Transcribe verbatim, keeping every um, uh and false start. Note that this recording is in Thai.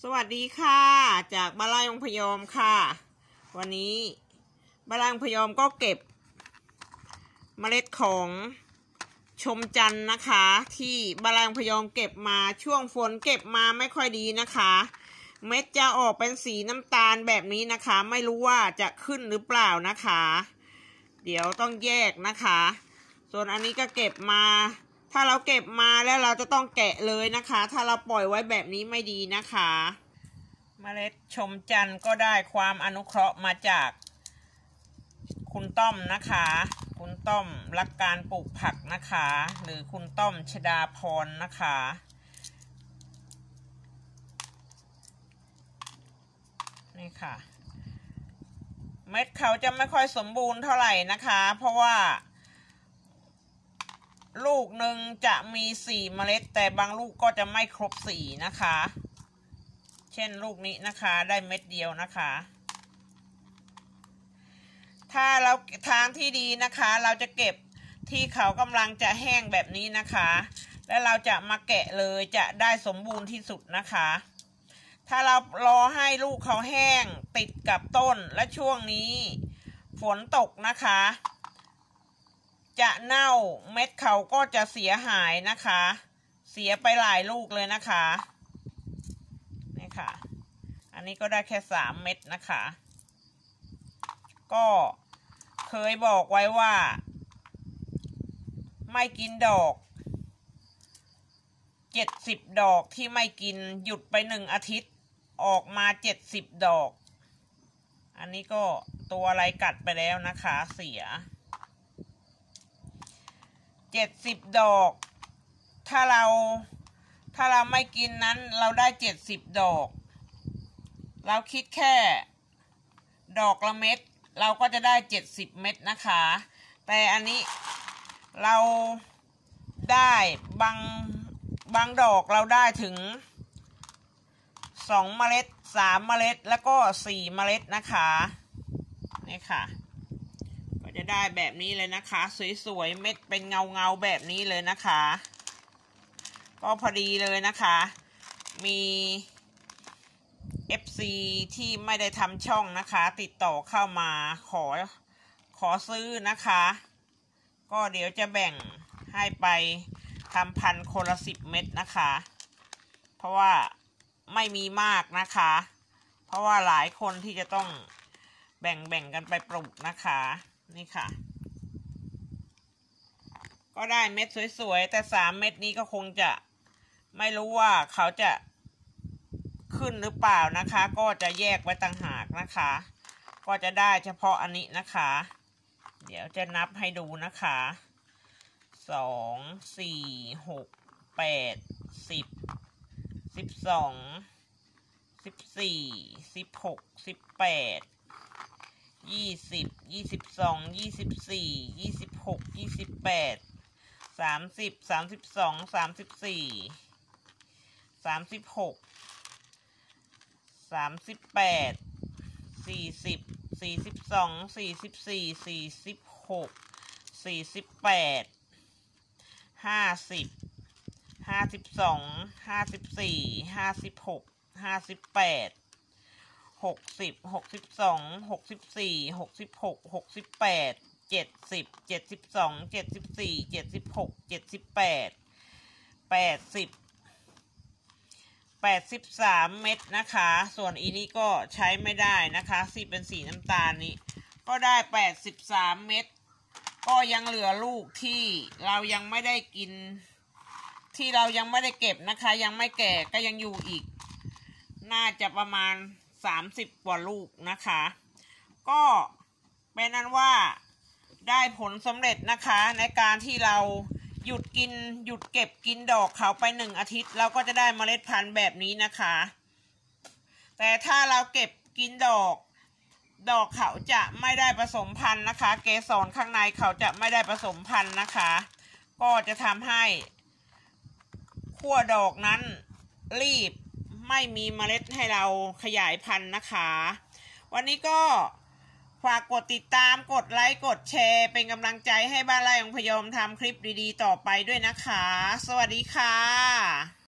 สวัสดีค่ะจากบ้านไร่องพยอมค่ะวันนี้บ้านไร่องพยอมก็เก็บเมล็ดของชมจันทร์นะคะที่บ้านไร่องพยอมเก็บมาช่วงฝนเก็บมาไม่ค่อยดีนะคะเม็ดจะออกเป็นสีน้ำตาลแบบนี้นะคะไม่รู้ว่าจะขึ้นหรือเปล่านะคะเดี๋ยวต้องแยกนะคะส่วนอันนี้ก็เก็บมาถ้าเราเก็บมาแล้วเราจะต้องแกะเลยนะคะถ้าเราปล่อยไว้แบบนี้ไม่ดีนะคะเมล็ดชมจันทร์ก็ได้ความอนุเคราะห์มาจากคุณต้อมนะคะคุณต้อมรักการปลูกผักนะคะหรือคุณต้อมชดาพรนะคะนี่ค่ะเม็ดเขาจะไม่ค่อยสมบูรณ์เท่าไหร่นะคะเพราะว่าลูกหนึ่งจะมีสี่เมล็ดแต่บางลูกก็จะไม่ครบสี่นะคะเช่นลูกนี้นะคะได้เม็ดเดียวนะคะถ้าเราทางที่ดีนะคะเราจะเก็บที่เขากำลังจะแห้งแบบนี้นะคะแล้วเราจะมาแกะเลยจะได้สมบูรณ์ที่สุดนะคะถ้าเรารอให้ลูกเขาแห้งติดกับต้นและช่วงนี้ฝนตกนะคะจะเน่าเม็ดเขาก็จะเสียหายนะคะเสียไปหลายลูกเลยนะคะนี่ค่ะอันนี้ก็ได้แค่สามเม็ดนะคะก็เคยบอกไว้ว่าไม่กินดอกเจ็ดสิบดอกที่ไม่กินหยุดไปหนึ่งอาทิตย์ออกมาเจ็ดสิบดอกอันนี้ก็ตัวอะไรกัดไปแล้วนะคะเสียเจ็ดสิบดอกถ้าเราถ้าเราไม่กินนั้นเราได้เจ็ดสิบดอกเราคิดแค่ดอกละเม็ดเราก็จะได้เจ็ดสิบเม็ดนะคะแต่อันนี้เราได้บางบางดอกเราได้ถึงสองเมล็ดสามเมล็ดแล้วก็สี่เมล็ดนะคะนี่ค่ะก็จะได้แบบนี้เลยนะคะสวยๆเม็ดเป็นเงาเงาแบบนี้เลยนะคะก็พอดีเลยนะคะมี เอฟ ซี ที่ไม่ได้ทำช่องนะคะติดต่อเข้ามาขอขอซื้อนะคะก็เดี๋ยวจะแบ่งให้ไปทำพันธุ์คนละสิบเม็ดนะคะเพราะว่าไม่มีมากนะคะเพราะว่าหลายคนที่จะต้องแบ่งแบ่งกันไปปลูกนะคะนี่ค่ะก็ได้เม็ดสวยๆแต่สามเม็ดนี้ก็คงจะไม่รู้ว่าเขาจะขึ้นหรือเปล่านะคะก็จะแยกไว้ต่างหากนะคะก็จะได้เฉพาะอันนี้นะคะเดี๋ยวจะนับให้ดูนะคะสองสี่หกแปดสิบสิบสองสิบสี่สิบหกสิบแปดยี่สิบยี่สิบสองยี่สิบสี่ยี่สิบหกยี่สิบแปดสามสิบสามสิบสองสามสิบสี่สามสิบหกสามสิบแปดสี่สิบสี่สิบสองสี่สิบสี่สี่สิบหกสี่สิบแปดห้าสิบห้าสิบสองห้าสิบสี่ห้าสิบหกห้าสิบแปดหกสิบหกสิบสองหกสิบสี่หกสิบหกหกสิบแปดเจ็ดสิบเจ็ดสิบสองเจ็ดสิบสี่เจ็ดสิบหกเจ็ดสิบแปดแปดสิบแปดสิบสามเม็ดนะคะส่วนอีนี้ก็ใช้ไม่ได้นะคะสีเป็นสีน้ำตาลนี้ก็ได้แปดสิบสามเม็ดก็ยังเหลือลูกที่เรายังไม่ได้กินที่เรายังไม่ได้เก็บนะคะยังไม่แก่ก็ยังอยู่อีกน่าจะประมาณสามสิบกว่าลูกนะคะก็เป็นนั้นว่าได้ผลสำเร็จนะคะในการที่เราหยุดกินหยุดเก็บกินดอกเขาไปหนึ่งอาทิตย์เราก็จะได้เมล็ดพันธุ์แบบนี้นะคะแต่ถ้าเราเก็บกินดอกดอกเขาจะไม่ได้ผสมพันธุ์นะคะเกสรข้างในเขาจะไม่ได้ผสมพันธุ์นะคะก็จะทำให้ขั้วดอกนั้นรีบไม่มีเมล็ดให้เราขยายพันธุ์นะคะวันนี้ก็ฝากกดติดตามกดไลค์กดแชร์เป็นกำลังใจให้บ้านไร่องพยอมทำคลิปดีๆต่อไปด้วยนะคะสวัสดีค่ะ